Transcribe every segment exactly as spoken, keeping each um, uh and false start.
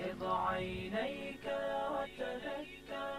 غمض عينيك وتذكر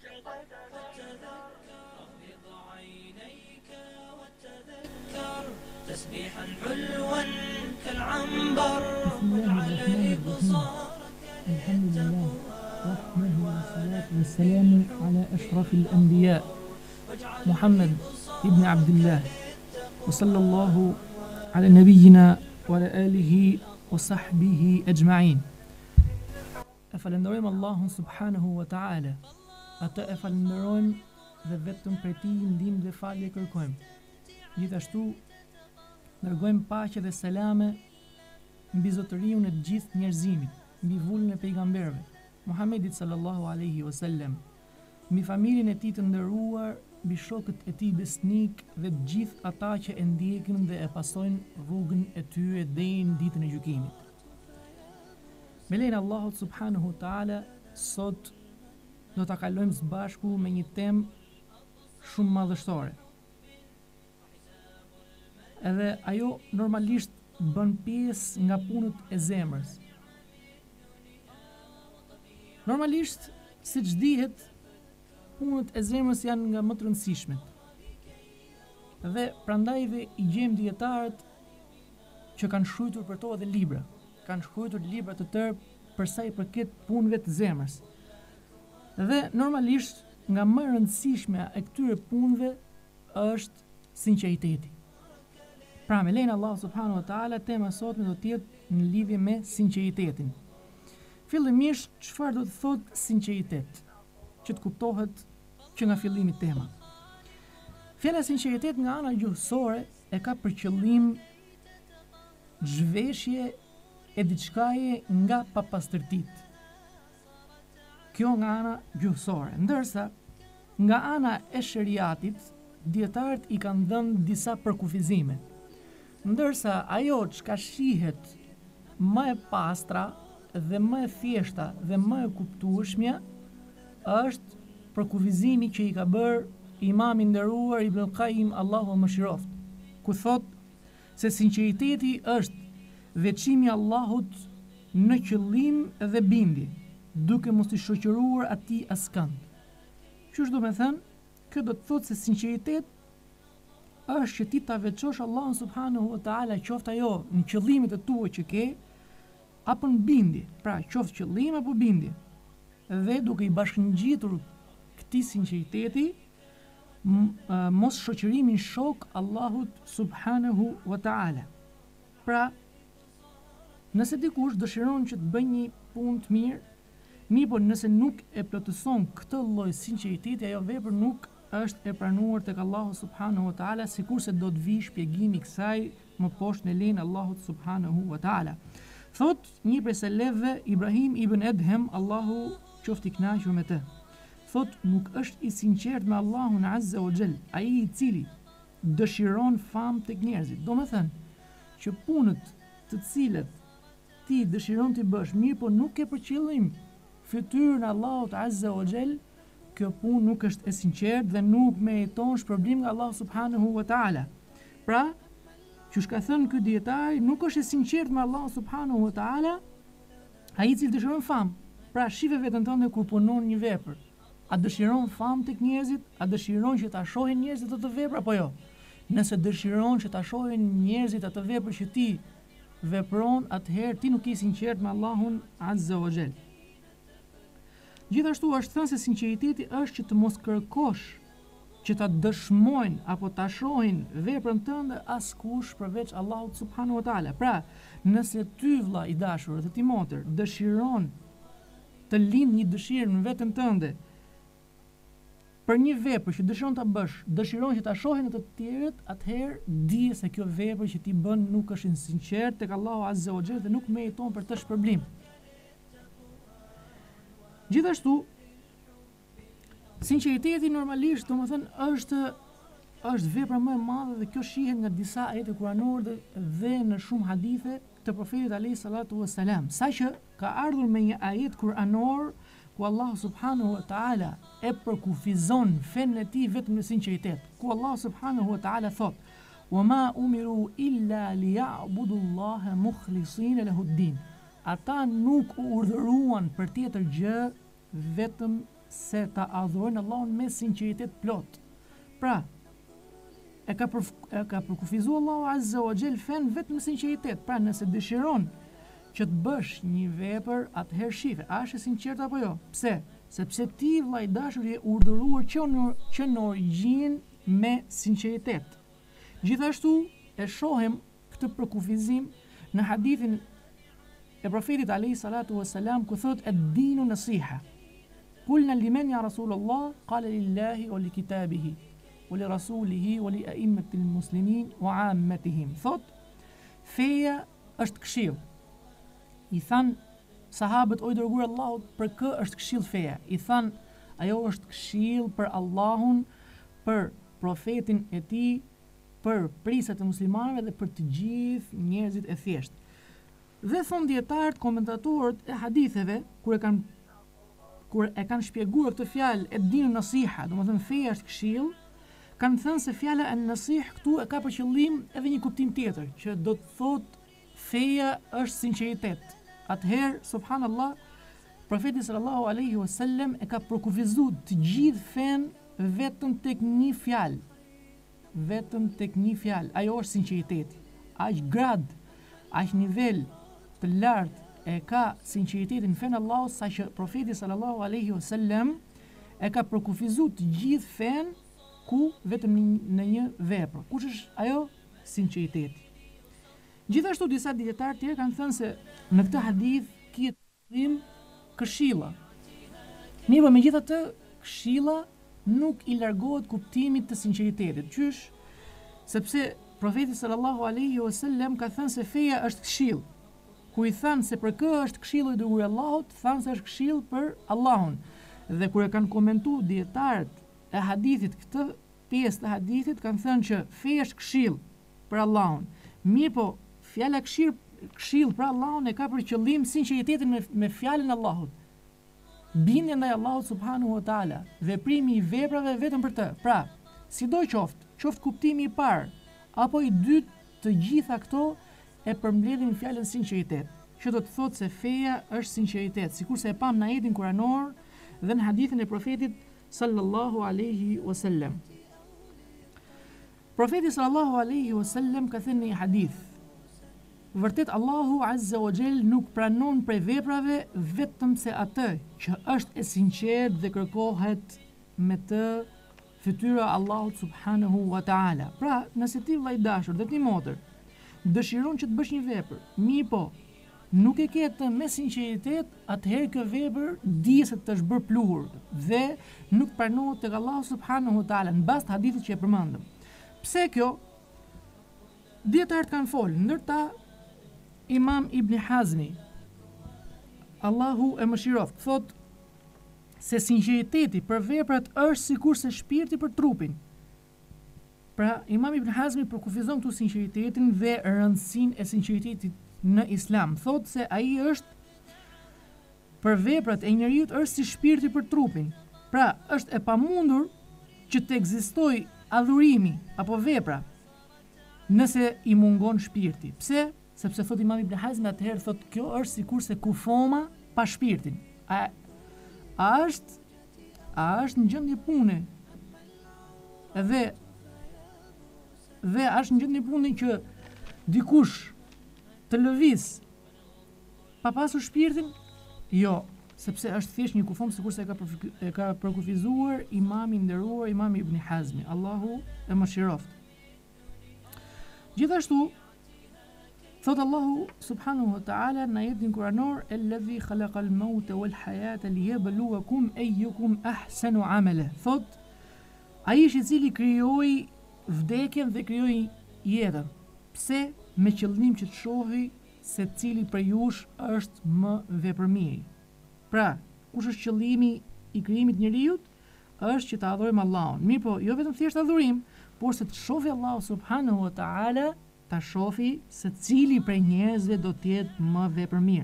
غمض عينيك وتذكر تسبيحا حلوا كالعنبر واجعل إبصارك الحمد لله وحمده والصلاة والسلام على أشرف الأنبياء محمد ابن عبد الله وصلى الله على نبينا وعلى آله وصحبه أجمعين. E falenderojmë Allahun subhanahu wa ta'ala. Atë e falenderojmë dhe vetëm prej tij ndihmë dhe falje kërkojmë. Gjithashtu dërgojmë paqe dhe selame mbi zotëriun e gjithë njerëzimit, mbi vullën e pejgamberëve, Muhammedit sallallahu alaihi wasallam, mbi familjen e tij të nderuar, mbi shokët e tij besnik dhe të gjithë ata që e ndjekin dhe e pasojnë rrugën e tyre deri në ditën e gjykimit. Me lejnë Allahut subhanahu wa ta'ala, sot do ta kalojmë së bashku me një temë shumë madhështore. Edhe ajo normalisht bën pjesë nga punët e zemrës. Normalisht, siç dihet, punët e zemrës janë nga më të rëndësishmet. Dhe prandaj dhe i gjejmë dietarët që kanë shkruar për to edhe libra, kanë shkruar libra të tërë për sa i përket punëve të zemrës. Dhe normalisht nga më e rëndësishmja e këtyre punëve është sinqeriteti. Pra me lejnë Allah subhanahu wa ta'ala, tema sotme do të jetë në lidhje me sinqeritetin. Fillimisht, çfarë do të thotë sinqeritet? Që të kuptohet që nga fillimi tema. Fjala sinqeritet nga ana gjuhësore e ka për qëllim zhveshje e diçkaje nga papastërtitë. Kjo nga ana gjuhësore, ndërsa nga ana e shariatit, dietarët i kanë dhënë disa përkufizime. Ndërsa ajo çka shihet më e pastra dhe më e thjeshta dhe më e kuptueshmja është përkufizimi që i ka bërë Imami i nderuar Ibn al-Qayyim, Allahu më mëshiroft, ku thot se sinqeriteti është veçimi i Allahut në qëllim dhe bindje, duke mos i shoqëruar atij askënd. Qysh do të thënë, kjo do të thotë se sinqeritet është që ti ta veçosh Allahun subhanahu wa ta'ala, qoftë ajo në qëllimet e tua që ke, apo në bindje, pra qoftë qëllim apo bindje, dhe duke i bashkëngjitur këtij sinqeriteti, mos shoqërimin shok Allahut subhanahu wa ta'ala. Pra, nëse dikush dëshiron që të bëjë një punë të mirë, mirë po nëse nuk e plotëson këtë lloj sinqeriteti, ajo vepër nuk është e pranuar tek Allahu subhanahu wa ta'ala, sikurse do të vi shpjegimi i kësaj më poshtë në lejen e Allahut subhanahu wa ta'ala. Thot një prej selefëve, Ibrahim ibn Edhem, Allahu qoftë i kënaqur me të. Thot nuk është i sinqert me Allahun azza wa jall, ai i cili dëshiron famë tek njerëzit. Do të thënë që punët të cilat ti dëshiron të bësh mirë, po nuk ke për qëllim fytyrën e Allahut azza wa jall, kjo punë nuk është e sinqert dhe nuk meriton shpërblim nga Allahu subhanahu wa ta'ala. Pra, që shka thënë ky dietar, nuk është e sinqert me Allahu subhanahu wa ta'ala, ai i cili dëshiron famë. Pra, shife veten tënde kur punon një vepër. A dëshiron famë tek njerëzit? A dëshiron që ta shohin njerëzit atë vepër apo jo? Nëse dëshiron që ta shohin njerëzit atë vepër që ti vepron, atëherë ti nuk je i sinqert me Allahun azza wa jall. Gjithashtu është thënë se sinqeriteti është që të mos kërkosh që ta dëshmojnë apo ta shohin veprën tënde askush përveç Allahut subhanahu wa ta'ala. Pra, nëse ty vlla i dashur dhe ti motër dëshiron të lind një dëshirë në veten tënde për një vepër që dëshiron ta bësh, dëshiron që ta shohin të tjerët, atëherë dije se kjo vepër që ti bën nuk është e sinqert tek Allahu azza wa jall dhe nuk meriton për të shpërblim. Gjithashtu, sinqeriteti normalisht, domethënë, është është vepra më e madhe dhe kjo shihet nga disa ajete kuranore dhe në shumë hadithe të profetit alayhi salatu wassalam. Saqë ka ardhur me një ajet kuranor ku Allah subhanahu wa ta'ala e përkufizon fenë e tij vetëm në sinqeritet. Ku Allah subhanahu wa ta'ala thot: "Wa ma umiru illa liya'budu Allaha mukhlisina lahu ad-din ata nuk u urdhëruan për tjetër gjë vetëm se ta adhurojnë Allahun me sinqeritet plot. Pra, e ka për, e ka përkufizuar Allahu Azza wa Jall fen vetëm me sinqeritet. Pra, nëse dëshiron që të bësh një vepër, atëherë shife, a është e sinqert apo jo? Pse? Sepse ti vllai i dashur je urdhëruar që në që në origjinë me sinqeritet. Gjithashtu e shohim këtë përkufizim në hadithin e profetit alayhi salatu wassalam ku thot ad-dinu nasiha. Qulna liman ya Rasulullah qala lillahi wa li kitabihi wa li rasulihi wa li a'immatil muslimin wa 'ammatihim. Thot feja është këshill. I than sahabët o i dërguar Allahut, për kë është këshill feja? I than ajo është këshill për Allahun, për profetin e tij, për prisat e muslimanëve dhe për të gjithë njerëzit e thjeshtë. Dhe thon dietarët, komentatorët e haditheve, kur e kanë kur e kanë shpjeguar këtë fjalë e dinu nasiha, domethënë feja është këshill, kanë thënë se fjala an-nasih këtu e ka për qëllim edhe një kuptim tjetër, që do të thotë feja është sinqeritet. Atëherë, subhanallah, profeti sallallahu alaihi wasallam e ka përkufizuar të gjithë fen vetëm tek një fjalë. Vetëm tek një fjalë. Ajo është sinqeriteti. Aq grad, aq nivel të lartë e ka sinqeritetin fen Allahu, saqë profeti sallallahu alaihi wasallam e ka përkufizuar të gjithë fen ku vetëm në një vepër. Kush është ajo? Sinqeriteti. Gjithashtu disa dietarë tjerë kanë thënë se në këtë hadith kiet qëllim këshilla. Mirë, megjithatë, këshilla nuk i largohet kuptimit të sinqeritetit. Qysh? Sepse profeti sallallahu alaihi wasallam ka thënë se feja është këshill. Ku i thanë se për kë është këshilli i dërguar Allahut, thanë se është këshill për Allahun. Dhe kur e kanë komentuar dietarët e hadithit këtë pjesë të hadithit, kanë thënë që feja është këshill për Allahun. Mirë, po fjala këshill këshill për Allahun e ka për qëllim sinqeritetin me, me fjalën e Allahut. Bindja ndaj Allahut subhanahu wa taala, veprimi i veprave vetëm për të. Pra, sidoqoftë, qoftë kuptimi i parë apo i dytë, të gjitha këto e përmbledhin fjalën sinqeritet, që do të thotë se feja është sinqeritet, sikurse e pam në ajetin kuranor dhe në hadithin e profetit sallallahu alaihi wasallam. Profeti sallallahu alaihi wasallam ka thënë në një hadith: vërtet Allahu Azza wa Jall nuk pranon prej veprave vetëm se atë që është e sinqert dhe kërkohet me të fytyra Allahut subhanahu wa taala. Pra, nëse ti vllai dashur dhe ti motër dëshiron që të bësh një vepër, mirë po, nuk e ke të me sinqeritet, atëherë kjo vepër di se të është bërë pluhur dhe nuk pranohet tek Allahu subhanahu wa taala në bazë të hadithit që e përmendëm. Pse kjo? Dietarët kanë folë, ndërta Imam Ibn Hazmi, Allahu e mëshiroft, thot se sinqeriteti për veprat është sikurse shpirti për trupin. Pra, Imam Ibn Hazmi përkufizon këtu sinqeritetin dhe rëndësinë e sinqeritetit në Islam. Thot se ai është për veprat e njeriut është si shpirti për trupin. Pra, është e pamundur që të ekzistojë adhurimi apo vepra nëse i mungon shpirti. Pse? Sepse thot Imam Ibn Hazmi, atëherë thot kjo është sikurse kufoma pa shpirtin. A, a është a është në gjendje pune dhe dhe është në gjendje pune që dikush të lëviz pa pasur shpirtin? Jo, sepse është thjesht një kufom, sikurse e ka e ka përkufizuar Imami i nderuar Imam Ibn Hazmi. Allahu e mëshiroft. Gjithashtu thot Allahu subhanahu wa ta'ala në ajetin kuranor: "Alladhi khalaqal mauta wal hayata liyabluwakum ayyukum ahsanu amala." Thot ai i cili krijoi vdekjen dhe krijoi jetën. Pse? Me qëllim që të shohë se cili prej jush është më vepërmiri. Pra, kush është qëllimi i krijimit njeriut? Është që të adhurojmë Allahun. Mirë po, jo vetëm thjesht adhurim, por se të shohë Allahu subhanahu wa ta'ala, ta shofi se cili prej njerëzve do të jetë më vepërmir.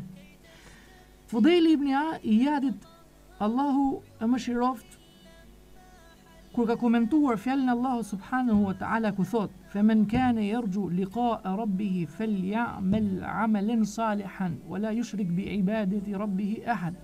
Fudejli ibn Iyadit, Allahu e mëshiroft, kur ka komentuar fjalën e Allahut subhanahu wa ta'ala ku thot: "Faman kana yarju liqa'a rabbih falya'mal 'amalan salihan wa la yushrik bi ibadati rabbih ahad."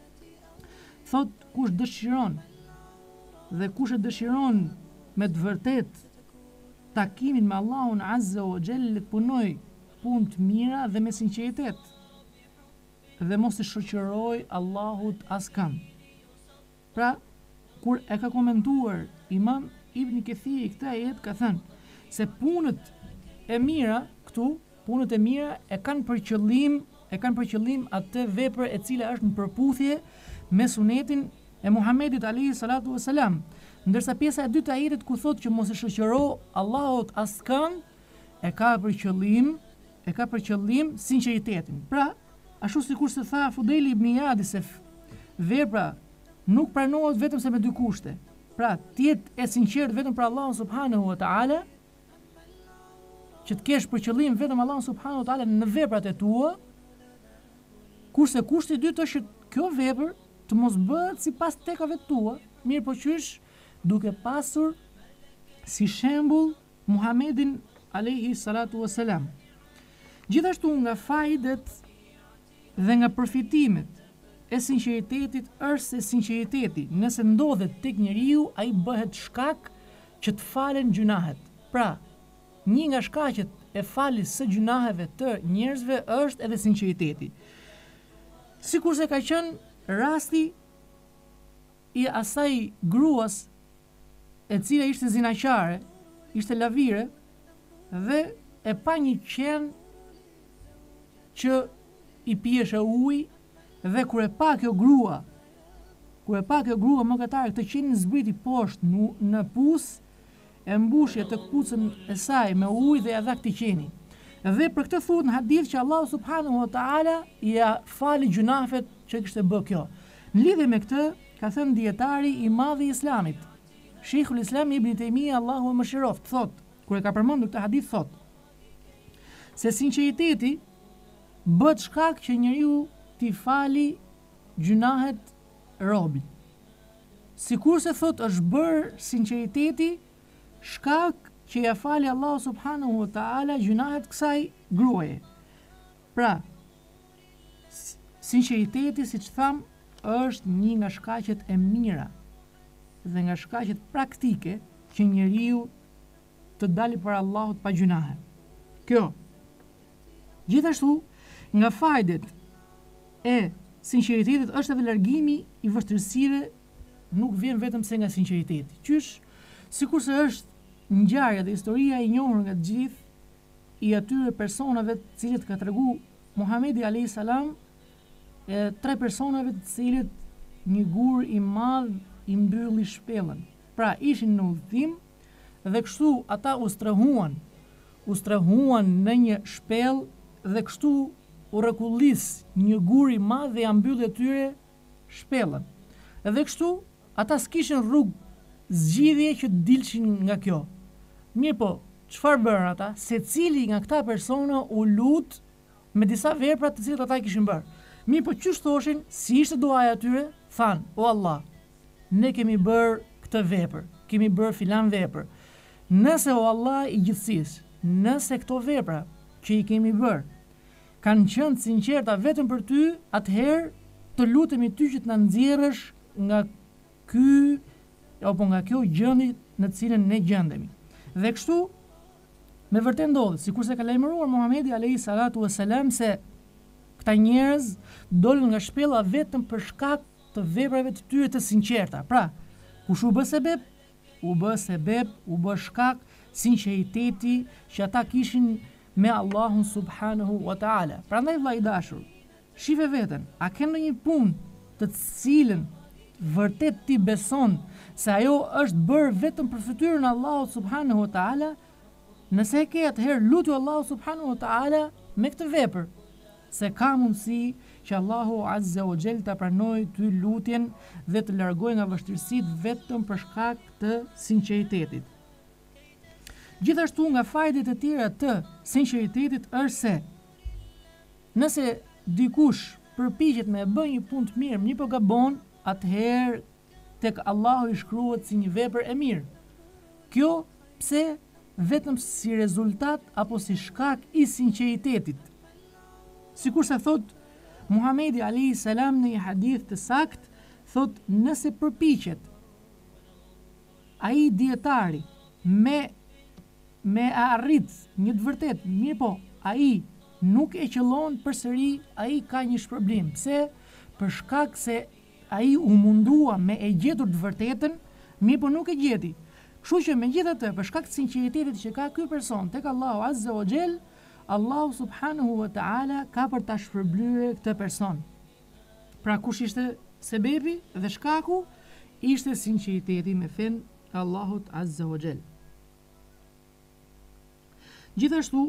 Thot, kush dëshiron dhe kush e dëshiron me të vërtet takimin me Allahun azza wa jalla, të punoj punë të mira dhe me sinqeritet, dhe mos i shoqëroj Allahut askën. Pra, kur e ka komentuar Imam Ibn Kathiri këtë ajet, ka thënë se punët e mira këtu, punët e mira e kanë për qëllim, e kanë për qëllim atë vepër e cila është në përputhje me sunetin e Muhamedit alayhi salatu wasalam. Ndërsa pjesa e dytë e ajetit ku thotë që mos e shoqëro Allahut askën, e ka për qëllim, e ka për qëllim sinqeritetin. Pra, ashtu sikur se tha Fudeli ibn Iyadi se vepra nuk pranohet vetëm se me dy kushte. Pra, të jetë e sinqert vetëm për Allahun subhanahu wa ta'ala, që të kesh për qëllim vetëm Allahun subhanahu wa ta'ala në veprat e tua, kurse kushti i dytë është kjo vepër të mos bëhet sipas tekave të tua, mirë po qysh duke pasur si shembull Muhamedin alayhi salatu wasalam. Gjithashtu nga fajdet dhe nga përfitimet e sinqeritetit është se sinqeriteti, nëse ndodhet tek njeriu, ai bëhet shkak që të falen gjunahet. Pra, një nga shkaqet e faljes së gjunaheve të njerëzve është edhe sinqeriteti. Sikurse ka qenë rasti i asaj gruas e cila ishte zinaqare, ishte lavire, dhe e pa një qen që i pieshe ujë, dhe kur e pa kjo grua, kur e pa kjo grua mëkatare këtë qenin zbriti poshtë në, në pus, e mbushje të këpucën e saj me ujë dhe ja dha këtij qeni. Dhe për këtë thuhet në hadith që Allahu subhanahu wa ta'ala ja fali gjunafet që kishte bë kjo. Në lidhje me këtë, ka thënë dietari i madh i Islamit, Sheikhul Islam Ibn Taymija, Allahu e mëshiroft, thot, kur e ka përmendur këtë hadith, thot se sinqeriteti bëhet shkak që njeriu t'i fali gjunahet robit. Sikur se thot është bërë sinqeriteti shkak që ja fali Allahu subhanahu wa ta'ala gjunahet kësaj gruaje. Pra, sinqeriteti, si që tham, është një nga shkaqet e mira dhe nga shkaqet praktike që njeriu të dali për Allahut pa gjunahe. Kjo. Gjithashtu, nga fajdet e sinqeritetit është edhe largimi i vështirësive, nuk vjen vetëm se nga sinqeriteti. Qysh, sikurse është ngjarja dhe historia e njohur nga të gjithë i atyre personave të cilët ka tregu Muhamedi alayhis salam, e tre personave të cilët një gur i madh i mbylli shpellën. Pra, ishin në udhtim dhe kështu ata u strehuan, u strehuan në një shpellë dhe kështu u rrekullis një gur i madh dhe ja mbylli atyre shpellën. Dhe kështu ata s'kishin rrugë zgjidhje që të dilshin nga kjo. Mirë po, çfarë bërën ata? Secili nga këta persona u lut me disa vepra të cilat ata kishin bërë. Mirë po, çu thoshin, si ishte duaja atyre? Than, o Allah, ne kemi bërë këtë vepër, kemi bërë filan vepër. Nëse o Allah i gjithësisë, nëse këto vepra që i kemi bërë kanë qenë sinqerta vetëm për ty, atëherë të lutemi ty që të na nxjerrësh nga ky apo nga kjo gjendje në të cilën ne gjendemi. Dhe kështu me vërtet ndodhi, sikurse ka lajmëruar Muhamedi alayhi salatu wasalam se këta njerëz dolën nga shpella vetëm për shkak të veprave të tyre të sinqerta. Pra, kush u bë sebeb, u bë sebeb, u bë shkak sinqeriteti që ata kishin me Allahun subhanahu wa ta'ala. Prandaj vllai i dashur, shife veten, a ke ndonjë punë të cilën vërtet ti beson se ajo është bërë vetëm për fytyrën e Allahut subhanahu wa ta'ala? Nëse e ke, atëherë lutu Allahu subhanahu wa ta'ala me këtë vepër, se ka mundësi që Allahu azza wa jall ta pranojë ty lutjen dhe të largojë nga vështirësitë vetëm për shkak të sinqeritetit. Gjithashtu nga fajdet e tjera të sinqeritetit është se nëse dikush përpiqet me bë një punë të mirë, mirë po gabon, atëherë tek Allahu i shkruhet si një vepër e mirë. Kjo pse? Vetëm si rezultat apo si shkak i sinqeritetit. Sikur se thot Muhamedi alayhi salam në një hadith të sakt, thot nëse përpiqet ai dietari me me arrit një të vërtet, mirë po, ai nuk e qëllon përsëri, ai ka një shpërblim. Pse? Për shkak se ai u mundua me e gjetur të vërtetën, mirë po nuk e gjeti. Kështu që megjithatë, për shkak të sinqeritetit që ka ky person tek Allahu Azza wa Jall, Allahu subhanahu wa taala ka për ta shpërblyer këtë person. Pra kush ishte sebebi dhe shkaku? Ishte sinqeriteti me fen e Allahut Azza wa Jall. Gjithashtu,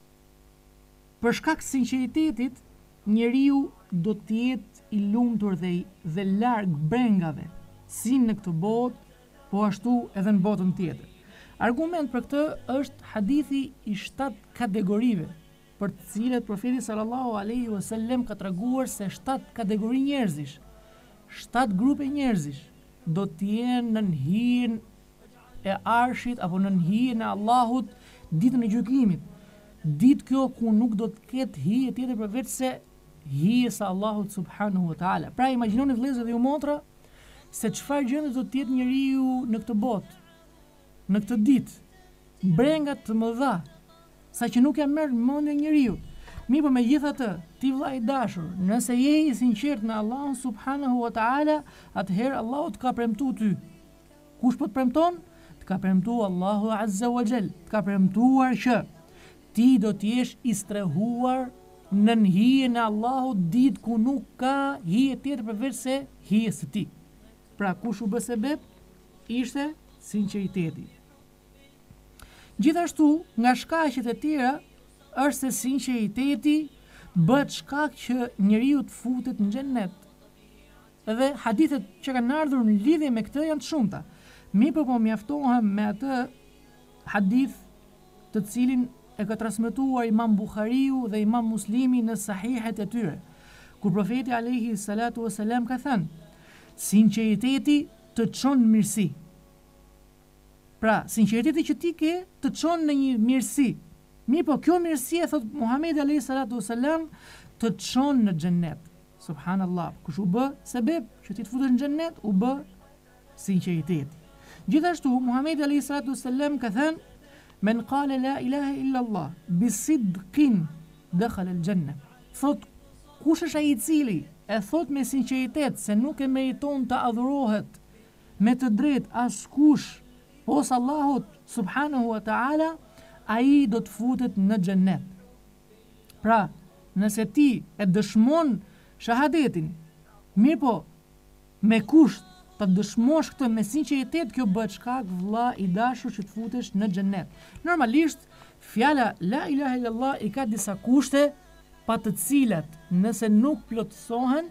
për shkak të sinqeritetit, njeriu do të jetë i lumtur dhe dhe larg brengave, si në këtë botë, po ashtu edhe në botën tjetër. Argument për këtë është hadithi i shtatë kategorive, për të cilët profeti sallallahu alaihi wasallam ka treguar se shtatë kategori njerëzish, shtatë grupe njerëzish do të jenë në hijen e arshit apo në hijen e Allahut ditën e gjykimit. Ditë kjo ku nuk do të ketë hije tjetër përveç se hijes së Allahut subhanahu wa taala. Pra imagjinoni vëllezër dhe ju motra se çfarë gjendje do të jetë njeriu në këtë botë, në këtë ditë, brenga të mëdha, sa që nuk ja merr mendje njeriu. Mirë, por megjithatë, ti vëlla i dashur, nëse je i sinqert në Allahun subhanahu wa taala, atëherë Allahu të ka premtuar ty. Kush po të premton? Të ka premtuar Allahu Azza wa Jall, të ka premtuar që ti do të jesh i strehuar në hijen e Allahut ditë ku nuk ka hije tjetër përveç se hijes së tij. Pra kush u bë sebeb? Ishte sinqeriteti. Gjithashtu, nga shkaqet e tjera, është se sinqeriteti bëhet shkak që njeriu të futet në xhennet. Edhe hadithet që kanë ardhur në lidhje me këtë janë të shumta. Mirë, po mjaftohem me atë hadith të cilin e ka transmetuar Imam Buhariu dhe Imam Muslimi në sahihet e tyre, kur profeti alayhi salatu wasalam ka thënë: sinqeriteti të çon në mirësi. Pra, sinqeriteti që ti ke të çon në një mirësi. Mirë, po kjo mirësi, e thot Muhamedi alayhi salatu wasalam, të çon në xhennet. Subhanallahu. Kush u bë sebeb që ti të futesh në xhennet, u bë sinqeriteti. Gjithashtu Muhamedi alayhi salatu wasalam ka thënë: men qala la ilaha illa Allah bisidqin dakhala al-janna. Thot kush është ai i cili e thot me sinqeritet se nuk e meriton të adhurohet me të drejtë askush posa Allahut subhanahu wa taala, ai do të futet në xhennet. Pra, nëse ti e dëshmon shahadetin, mirë po, me kusht të dëshmosh këtë me sinqeritet, kjo bëhet shkak vëlla i dashur që të futesh në xhennet. Normalisht, fjala la ilaha illallah i ka disa kushte, pa të cilat nëse nuk plotësohen,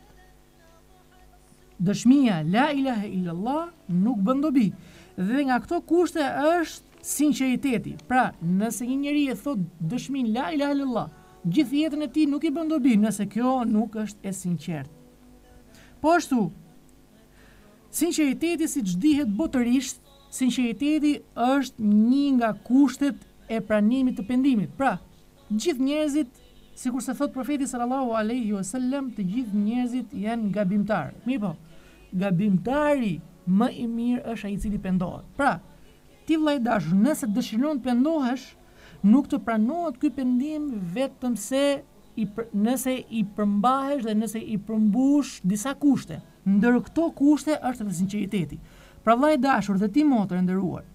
dëshmia la ilaha illallah nuk bën dobi. Dhe nga këto kushte është sinqeriteti. Pra, nëse një njeri e thot dëshmin la ilaha illallah, gjithë jetën e tij nuk i bën dobi, nëse kjo nuk është e sinqert. Po ashtu, sinqeriteti, siç dihet botërisht, sinqeriteti është një nga kushtet e pranimit të pendimit. Pra, gjithë njerëzit, sikur se thot profeti sallallahu alaihi wasallam, të gjithë njerëzit janë gabimtar. Mirë po, gabimtari më i mirë është ai i cili pendohet. Pra, ti vëllai dashur, nëse dëshiron të pendohesh, nuk të pranohet ky pendim vetëm se i për, nëse i përmbahesh dhe nëse i përmbush disa kushte. Ndër këto kushte është edhe sinqeriteti. Pra vëllai dashur dhe ti motër e nderuar,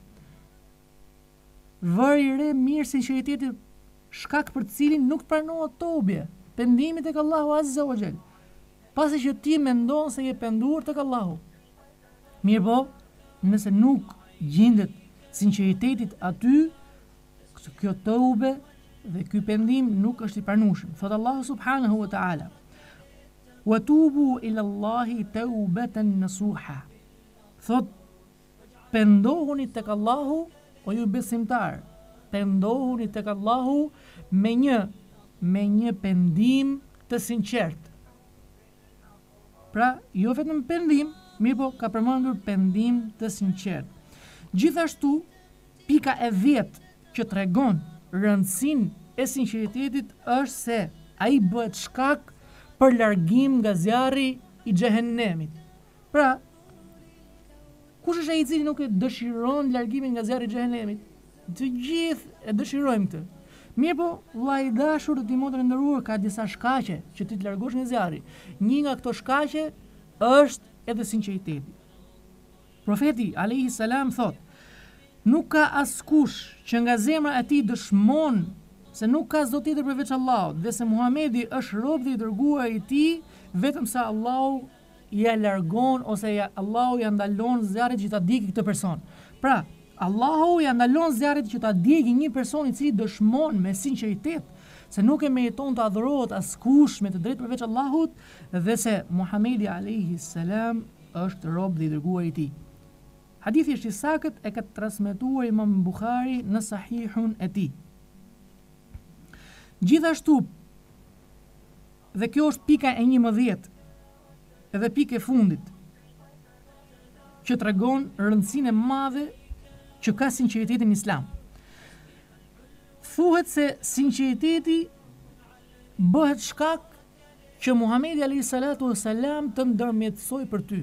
vëri re mirë sinqeriteti, shkak për të cilin nuk pranohet tobje, pendimi tek Allahu Azza wa Jall, pasi që ti mendon se je penduar tek Allahu. Mirë po, nëse nuk gjendet sinqeritetit aty, kjo tobe dhe ky pendim nuk është i pranueshëm. Thot Allahu subhanahu wa taala: "Wa tubu ila Allahi tawbatan nasuha." Thot, pendohuni tek Allahu, o ju besimtar, pendohuni tek Allahu me një me një pendim të sinqert. Pra, jo vetëm pendim, mirë po ka përmendur pendim të sinqert. Gjithashtu, pika e vjetë që tregon rëndësinë e sinqeritetit është se ai bëhet shkak për largim nga zjarri i xhehenemit. Pra, kush është ai i cili nuk e dëshiron largimin nga zjarri i xhehenemit? Të gjithë e dëshirojmë këtë. Mirë po, vllai i dashur të timon të nderuar, ka disa shkaqe që ti të largosh nga zjarri. Një nga këto shkaqe është edhe sinqeriteti. Profeti alayhi salam thotë: nuk ka askush që nga zemra e tij dëshmon se nuk ka zot tjetër përveç Allahut dhe se Muhamedi është robi i dërguar i tij, vetëm sa Allahu ja largon ose ja, Allahu ja ndalon zjarrit që ta djegë këtë person. Pra, Allahu ja ndalon zjarrit që ta djegë një person i cili dëshmon me sinqeritet se nuk e meriton të adhurohet askush me të drejtë përveç Allahut dhe se Muhamedi alayhi salam është robi i dërguar i tij. Hadithi është i sakët, e ka transmetuar Imam Buhari në Sahihun e tij. Gjithashtu, dhe kjo është pika e njëmbëdhjetë, edhe pikë e fundit, që tregon rëndësinë e madhe që ka sinqeriteti në Islam. Thuhet se sinqeriteti bëhet shkak që Muhamedi alayhi salatu wasalam të ndërmjetësoj për ty.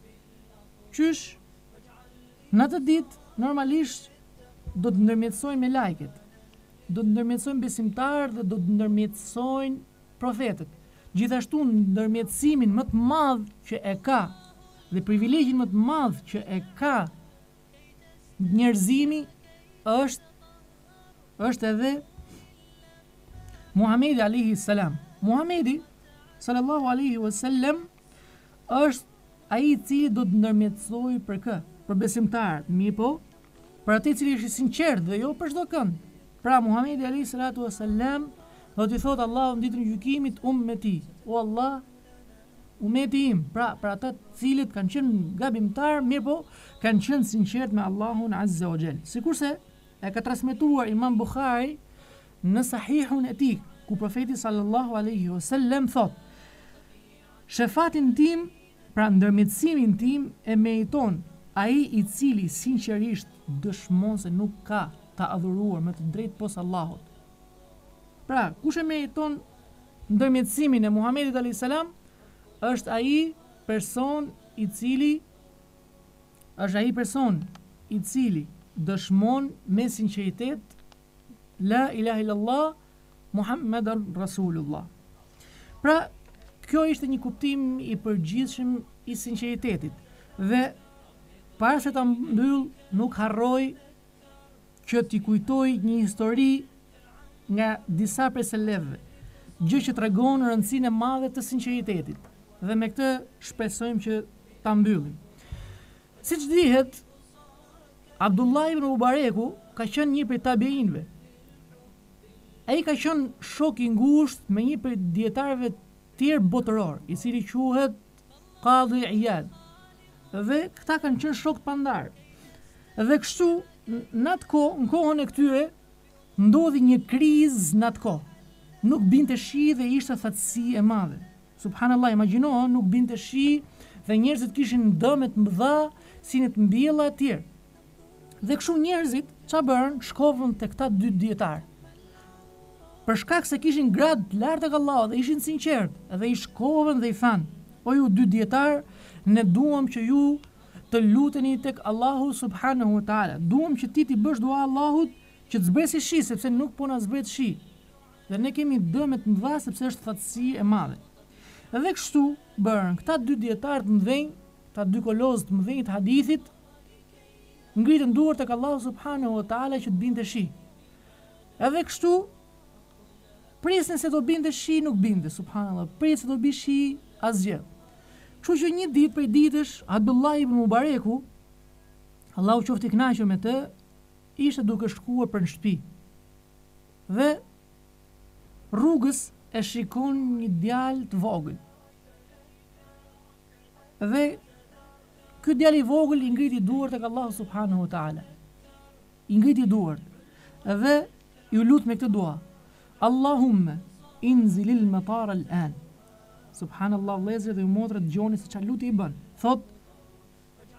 Qysh? Në atë ditë, normalisht, do të ndërmjetësojnë me lajket, do të ndërmjetësojnë besimtarë dhe do të ndërmjetësojnë profetët. Gjithashtu, ndërmjetësimin më të madh që e ka dhe privilegjin më të madh që e ka njerëzimi është është edhe Muhamedi alayhi salam. Muhamedi sallallahu alaihi wasallam është ai i cili do të ndërmjetësojë për kë? Për besimtarët, mirë po, për atë i cili është i sinqert dhe jo për çdo kënd. Pra Muhamedi alayhi salatu wasallam do t'i thotë Allahu në ditën e gjykimit ummeti, o Allah, ummeti im, pra për ata të cilët kanë qenë gabimtar, mirë po, kanë qenë sinqert me Allahun azza wa jall. Sikurse e ka transmetuar Imam Buhari në Sahihun e tij, ku profeti sallallahu alaihi wasallam thotë: shefatin tim, pra ndërmjetësimin tim e meriton ai i cili sinqerisht dëshmon se nuk ka të adhuruar me të drejtë posa Allahut. Pra, kush e meriton ndërmjetësimin e Muhamedit alayhis salam, është ai person i cili është ai person i cili dëshmon me sinqeritet la ilaha illallah Muhammadur Rasulullah. Pra, kjo ishte një kuptim i përgjithshëm i sinqeritetit dhe para se ta mbyll, nuk harroj që t'i kujtoj një histori nga disa prej selefëve, gjë që tregon rëndësinë e madhe të sinqeritetit. Dhe me këtë shpresojmë që ta mbyllim. Siç dihet, Abdullah ibn Mubareku ka qenë një prej tabiinëve. Ai ka qenë shok i ngushtë me një prej dietarëve tjerë botëror, i cili quhet Qadhi Iyad. Dhe këta kanë qenë shok të pandar. Dhe kështu, në atë kohë, në kohën e këtyre, ndodhi një krizë në atë kohë. Nuk binte shi dhe ishte thatësi e madhe. Subhanallah, imagjino, nuk binte shi dhe njerëzit kishin dëme të mëdha, si në të mbjella e tjerë. Dhe kështu njerëzit, ç'a bërën, shkovën te këta dy dietar. Për shkak se kishin gradë të lartë tek Allahu dhe ishin sinqertë, dhe i shkovën dhe i thanë: o ju dy dietar, ne duam që ju të luteni tek Allahu subhanahu wa taala. Duam që ti t'i bësh dua Allahut që të zbresi shi, sepse nuk po na zbret shi. Dhe ne kemi dëme të mëdha sepse është thatësi e madhe. Dhe kështu bërën këta dy dietar të mëdhenj, ta dy kolozë të mëdhenj të hadithit, ngritën duart tek Allahu subhanahu wa taala që të binte shi. Edhe kështu prisnin se do binte shi, nuk binte, subhanallahu. Prisnin se do bi shi, asgjë. Kështu që një ditë prej ditësh, Abdullah ibn Mubareku, Allahu qoftë i kënaqur me të, ishte duke shkuar për në shtëpi. Dhe rrugës e shikon një djalë të vogël. Dhe ky djalë i vogël i ngriti duart tek Allahu subhanahu wa taala. I ngriti duart dhe ju lut me këtë dua: Allahumma inzilil matar al-an. Subhanallahu, vëllezër dhe motra, dëgjoni se çfarë lutje i bën. Thot: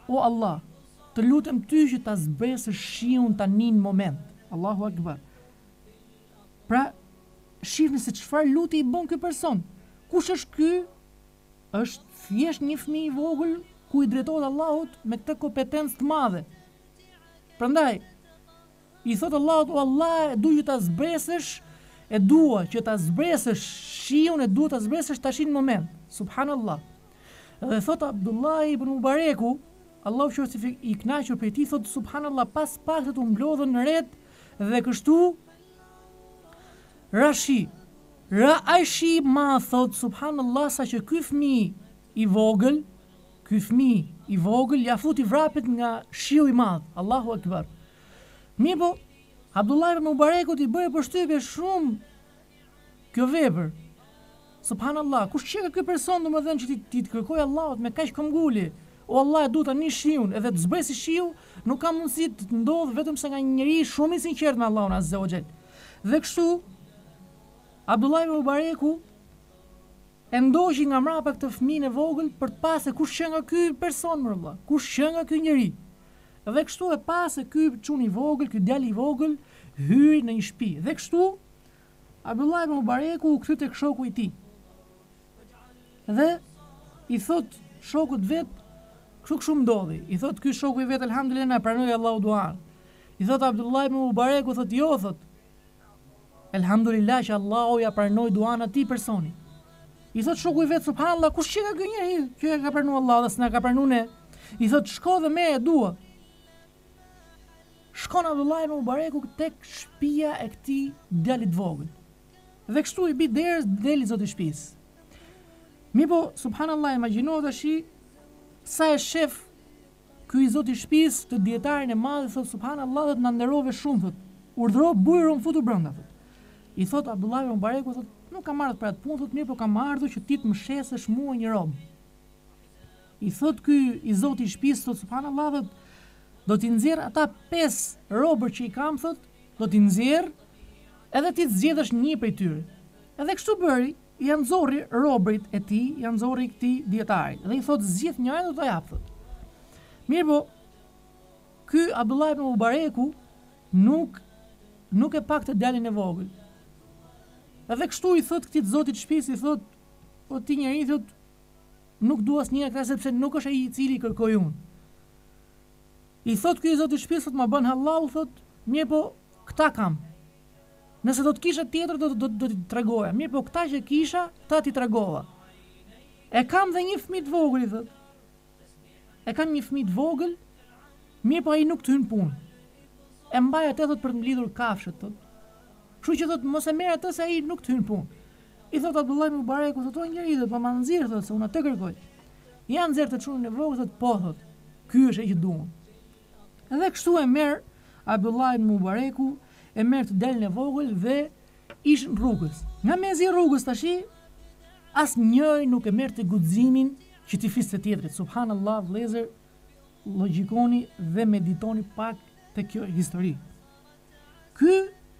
o Allah, të lutem ty që ta zbresësh shiun tani në moment. Allahu Akbar. Pra, shihni se çfarë lutje i bën ky person. Kush është ky? Është thjesht një fëmijë i vogël ku i drejtohet Allahut me këtë kompetencë të madhe. Prandaj, i thot Allahut, o Allah, e du që ta zbresësh, e dua që ta zbresësh shiun, e dua ta zbresësh tash në moment. Subhanallah. Dhe thot Abdullah ibn Mubareku, Allahu qoftë i kënaqur prej tij, thot subhanallah, pas pak të mblodhën në ret dhe kështu rashi. Ra aishi ma thot subhanallah sa që ky fëmijë i vogël, ky fëmijë i vogël ja futi vrapet nga shiu i madh. Allahu Akbar. Mirë po, Abdullah ibn Mubareku i bëri përshtypje shumë kjo vepër. Subhanallah, kush që ky person domethënë që ti, ti të kërkoj Allahut me kaq këmbguli, o Allah, e du tani shiun, edhe të zbresi shiu, nuk ka mundësi të ndodhë vetëm se nga një njeri shumë i sinqert me Allahun Azza wa Jall. Dhe kështu Abdullah ibn Mubareku e ndoqi nga mrapa këtë fëmijën e vogël për të pasë kush që nga ky person më Allah, kush që nga ky njeri. Dhe kështu e pasë ky çuni i vogël, ky djalë i vogël hyri në një shtëpi. Dhe kështu Abdullah ibn Mubareku u kthy tek shoku i tij. Dhe i thot shokut vet, kështu kështu ndodhi. I thot ky shoku i vet, elhamdulillah, na pranoi Allahu duan. I thot Abdullah ibn Mubareku, thot jo, thot elhamdulillah që Allahu ja pranoi duan atij personi. I thot shoku i vet, subhanallah, kush që ka ky njeri që ka pranuar Allahu dhe s'na ka pranuar ne? I thot shko dhe merr e dua. Shkon Abdullah ibn Mubareku tek shtëpia e këtij djalit vogël. Dhe kështu i bi derës deli zoti i shtëpisë. Mi po, subhanallah, imagjino tash sa e shef ky i zoti i shtëpisë të dietarin e madh, thot subhanallah, na nderove shumë, thot. Urdhëro bujron futur brenda, thot. I thot Abdullah ibn Mubareku, thot, nuk kam ardhur për atë punë, thot, mirë, po kam ardhur që ti të më shesësh mua një rob. I thot ky i zoti i shtëpisë, thot subhanallah, thot, do t'i nxjerr ata pesë robër që i kam, thot, do t'i nxjerr edhe ti të zgjedhësh një prej tyre. Edhe kështu bëri, i nxorri robrit e tij, i nxorri këtij dietarit. Dhe i thot zgjidh njërin do ta jap, thot. Mirë po, ky Abdullah ibn Mubareku nuk nuk e pa këtë djalin e vogël. Edhe kështu i thot këtij zotit të shtëpisë, i thot, po ti njeri, thot, nuk dua asnjë nga këta sepse nuk është ai i cili i kërkoj unë. I thot ky zoti i shtëpisë, thot, ma bën halal, thot, mirë po, këta kam. Nëse do të kisha tjetër, do, do, do t'i tregoja. Mirë po, këta që kisha, këta t'i tregova. E kam dhe një fëmijë të vogël, i thot. E kam një fëmijë të vogël, mirë po ai nuk të hyn punë. E mbaj atë, thot, për të mblidhur kafshët, thot. Kështu që thot, mos e merr atë se ai nuk të hyn punë. I thot Abdullah ibn Mubareku, thot, o njeri, thot, po ma nxirr, thot, se unë atë kërkoj. Ja nxjerr të çunin e vogël, thot, po, thot. Ky është ai që duam. Edhe kështu e merr Abdullah ibn Mubareku, e merr të delën e vogël dhe ish në rrugës. Nga mezi i rrugës tashi, asnjëri nuk e merr të guximin që t'i fiste tjetrit. Subhanallahu, vëllezër, logjikoni dhe meditoni pak te kjo histori. Ky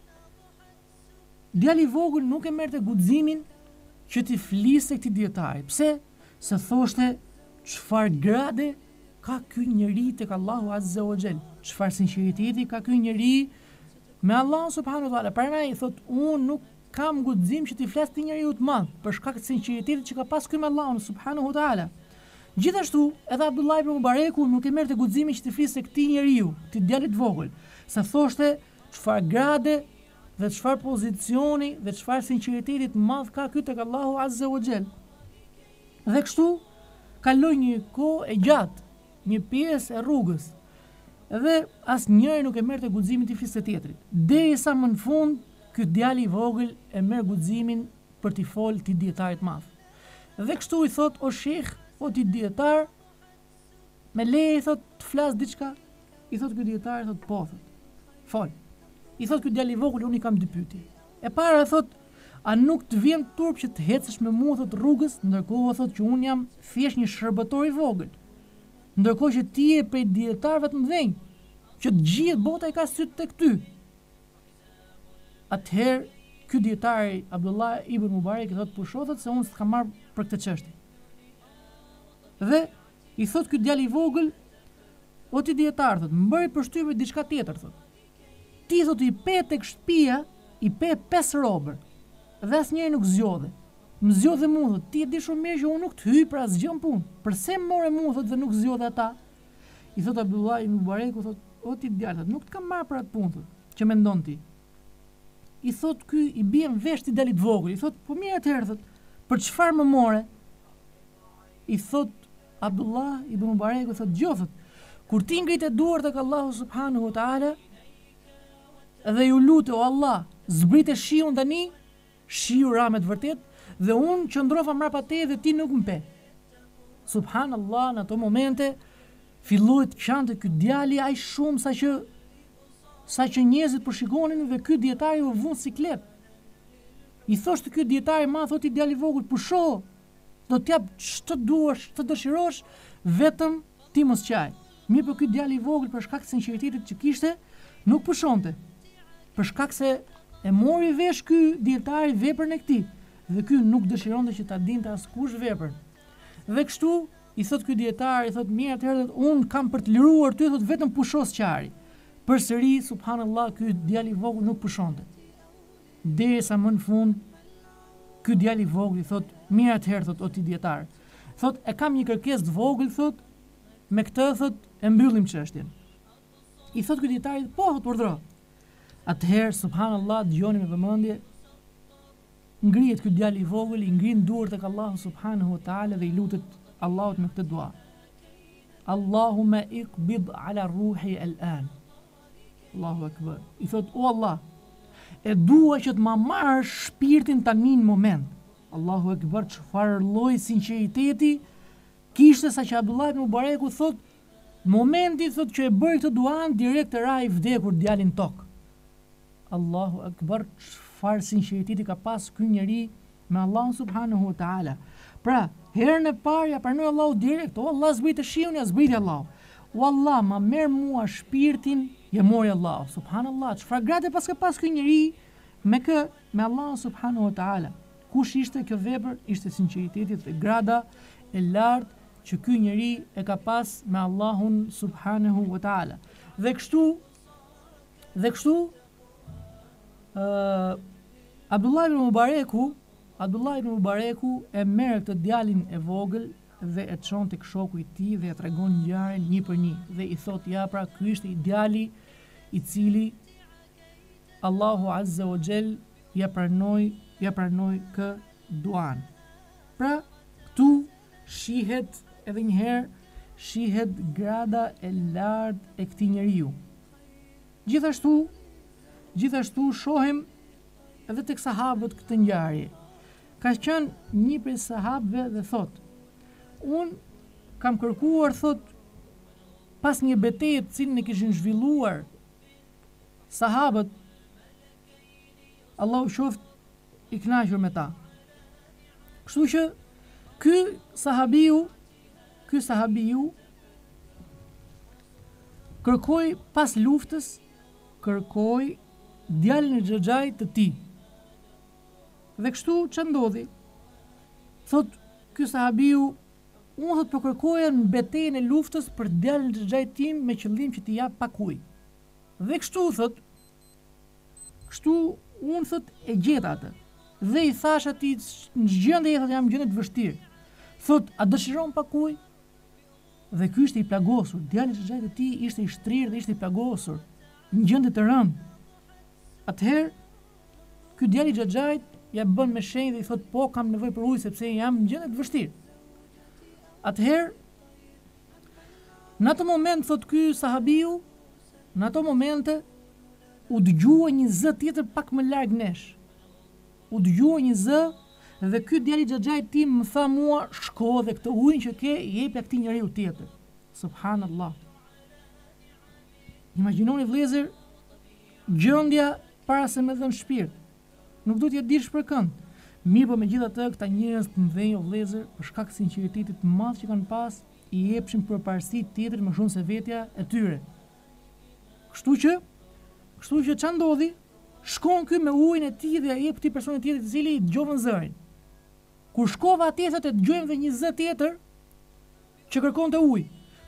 djali i vogël nuk e merr të guximin që t'i fliste këtij dietari. Pse? Se thoshte çfarë grade ka ky njeri tek Allahu Azza wa Jall. Çfarë sinqeriteti ka ky njeri me Allah subhanahu wa taala. Prandaj i thot, unë nuk kam guxim që t'i flas ti njeriu të madh për shkak të sinqeritetit që ka pas ky me Allahun subhanahu wa taala. Gjithashtu, edhe Abdullah ibn Mubareku nuk e merrte guximin që t'i fliste këtij njeriu, të djalit vogël, se thoshte çfarë grade dhe çfarë pozicioni dhe çfarë sinqeriteti të madh ka ky tek Allahu Azza wa Jall. Dhe kështu kaloi një kohë e gjatë, një pjesë e rrugës. Dhe asnjëri nuk e merrte guximin t'i fliste tjetrit. Derisa më në fund ky djali i vogël e merr guximin për t'i fol ti dietarit të madh. Dhe kështu i thot, o sheh, o ti dietar, me leje, i thot, të flas diçka. I thot ky dietar, thot, po, thot, fol. I thot ky djali i vogël, unë i kam dy pyetje. E para, thot, a nuk të vjen turp që të hecesh me mua, thot, rrugës, ndërkohë thot që unë jam thjesht një shërbëtor i vogël. Ndërkohë që ti je prej dietarëve të mëdhenj, që të gjithë bota i ka syt tek ty. Atëherë, ky dietari Abdullah ibn Mubarak i thot, po shoh, thot, se unë s'kam marr për këtë çështje. Dhe i thot ky djalë i vogël, o ti dietar, thot, më bëri përshtypje diçka tjetër, thot. Ti thot i pe tek shtëpia, i pe pesë robër, dhe asnjëri nuk zgjodhe. Më zgjodhe mua, thot, ti e di shumë mirë që unë nuk të hyj për asgjë në punë. Përse më more mua, thot, dhe nuk zgjodhe ata? I thot Abdullah ibn Mubareku, thot, o ti djalë, thot, nuk të kam marrë për atë punë, thot, që mendon ti. I thot ky i bie në vesh ti dalit vogël, i thot, po mirë atëherë, thot, për çfarë më more? I thot Abdullah ibn Mubareku, thot, gjo, thot, kur ti ngritet duart tek Allahu subhanahu wa taala dhe ju lutë o Allah, zbrite shiun tani, shiu ra me të vërtet, dhe unë qëndrova mbrapa te dhe ti nuk më pe. Subhanallah, në ato momente filloi të qante ky djali aq shumë sa që sa që njerëzit po shikonin dhe ky dietari u vun siklet. I thoshte ky dietari, ma thot i djali vogël, pusho, do t'jap ç'të duash, ç'të dëshirosh, vetëm ti mos qaj. Mirë, po ky djali i vogël për shkak të sinqeritetit që kishte, nuk pushonte. Për shkak se e mori vesh ky dietari veprën e këtij, dhe ky nuk dëshironte që ta dinte askush veprën. Dhe kështu i thot ky dietar, i thot mirë atëherë un kam për të liruar ty, thot vetëm pushos qari. Përsëri subhanallahu ky djali i vogël nuk pushonte. Derisa më në fund ky djali i vogël i thot mirë atëherë, thot o ti dietar. Thot e kam një kërkesë të vogël, thot me këtë thot e mbyllim çështjen. I thot ky dietari, po thot urdhro. Atëherë subhanallahu dëgjoni me vëmendje, ngrihet ky djali i vogël, i ngrin duart tek Allahu subhanahu wa taala dhe i lutet Allahut me këtë dua. Allahumma iqbid ala ruhi al-an. Allahu akbar. I thot o Allah, e dua që të ma marrë shpirtin tani në moment. Allahu akbar, çfarë lloji sinqeriteti kishte sa që Abdullah ibn Mubareku thot momenti thot që e bëri këtë duan direkt ra i vdekur djalin tok. Allahu akbar, çfarë sinqeriteti ka pas ky njeri me Allahun subhanahu wa taala. Pra, herën e parë ja pranoi Allahu direkt, o Allah zbrite shiun, ja zbriti Allahu. O Allah, ma merr mua shpirtin, ja mori Allahu. Subhanallah, çfarë gratë pas ka pas ky njeri me kë me Allahun subhanahu wa taala. Kush ishte kjo vepër? Ishte sinqeriteti dhe grada e lartë që ky njeri e ka pas me Allahun subhanahu wa taala. Dhe kështu dhe kështu uh, Abdullah ibn Mubareku Abdullah ibn Mubareku e merr këtë djalin e vogël dhe e çon tek shoku i tij dhe e tregon ngjarjen një për një dhe i thot ja pra ky ishte i djali i cili Allahu azza wa jall ja pranoi ja pranoi kë duan. Pra këtu shihet edhe një herë shihet grada e lartë e këtij njeriu. Gjithashtu gjithashtu shohim edhe tek sahabët këtë ngjarje. Ka qenë një prej sahabëve dhe thot, unë kam kërkuar, thot, pas një betejë të cilën e kishin zhvilluar sahabët, Allahu qoft i kënaqur me ta. Kështu që ky sahabiu, ky sahabiu kërkoi pas luftës, kërkoi djalin e xhaxhait të tij. Dhe kështu që ndodhi, thot ky sahabiu, unë thot po kërkoja në betejën e luftës për djalin e xhaxhait tim me qëllim që t'i jap pak ujë. Dhe kështu thot, kështu unë thot e gjeta atë. Dhe i thash atij në gjendje thot jam në gjendje të vështirë. Thot a dëshiron pak ujë? Dhe ky ishte i plagosur, djali i xhaxhait të tij ishte i shtrirë dhe ishte i plagosur, në gjendje të rëndë. Atëherë ky djali i xhaxhait ja bën me shenjë dhe i thot po kam nevojë për ujë sepse jam në gjendje të vështirë. Atëherë në atë moment thot ky sahabiu, në ato momente u dëgjua një zë tjetër pak më larg nesh. U dëgjua një zë dhe ky djali i xhaxhait tim më tha mua shko dhe këtë ujin që ke i jep atij njeriu tjetër. Subhanallah. Imagjinoni vëllezër gjendja para se me dhën shpirt. Nuk do t'ja dish për kënd. Mirë, po megjithatë këta njerëz të mëdhenj o vëllezër, për shkak të sinqeritetit të madh që kanë pas, i jepshin përparësi tjetrit më shumë se vetja e tyre. Kështu që, kështu që ç'a ndodhi? Shkon ky me ujin e tij dhe ja jep këtij personi tjetër i cili i dëgjovën zërin. Kur shkova atje thotë dëgjojmë edhe një zë tjetër që kërkonte ujë.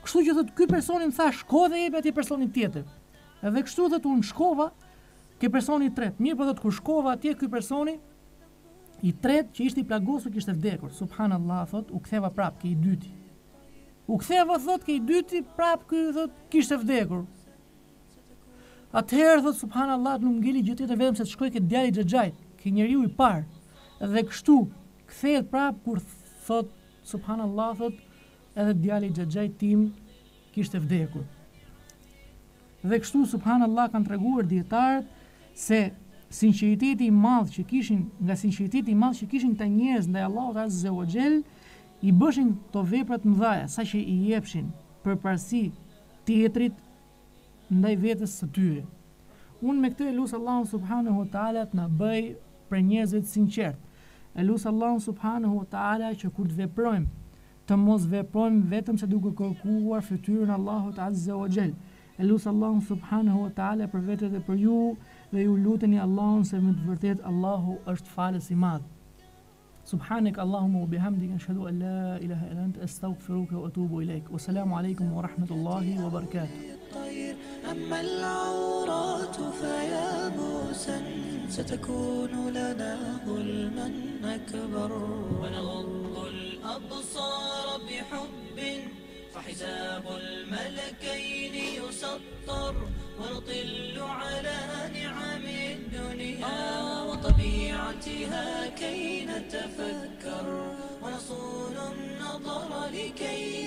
Kështu që thot ky personi më tha shko dhe jep atij personit tjetër. Edhe kështu thot unë shkova ke personi i tretë. Mirë po thot kur shkova atje ky personi i tretë që ishte i plagosur kishte vdekur. Subhanallahu thot u ktheva prap ke i dyti. U ktheva thot ke i dyti prap ky thot kishte vdekur. Atëherë thot subhanallahu nuk ngeli gjë tjetër vetëm se të shkoj ke djali i xhaxhait, ke njeriu i parë. Dhe kështu kthehet prap kur thot subhanallahu thot edhe djali i xhaxhait tim kishte vdekur. Dhe kështu subhanallahu kanë treguar dietarët se sinqeriteti i madh që kishin, nga sinqeriteti i madh që kishin këta njerëz ndaj Allahut Azza wa Jell, i bëshin këto vepra të mëdha, saqë i jepshin përparësi tjetrit ndaj vetes së tyre. Unë me këtë e lut Allahun subhanahu wa taala të na bëj për njerëzve të sinqert. E lut Allahun subhanahu wa taala që kur të veprojmë, të mos veprojmë vetëm se duke kërkuar fytyrën e Allahut Azza wa Jell. E lut Allahun subhanahu wa taala për vete dhe për ju, dhe ju luteni Allahun se me të vërtet Allahu është falës i madh. Subhanak Allahumma wa bihamdika ashhadu an la ilaha illa anta astaghfiruka wa atubu ilaik. Wassalamu alaikum wa rahmatullahi wa barakatuh. أما العورات فيا موسى ستكون لنا ظلما أكبر ونغض الأبصار بحب فحساب الملكين يسطر ونطل على نعم الدنيا وطبيعتها كي نتفكر ونصون النظر لكي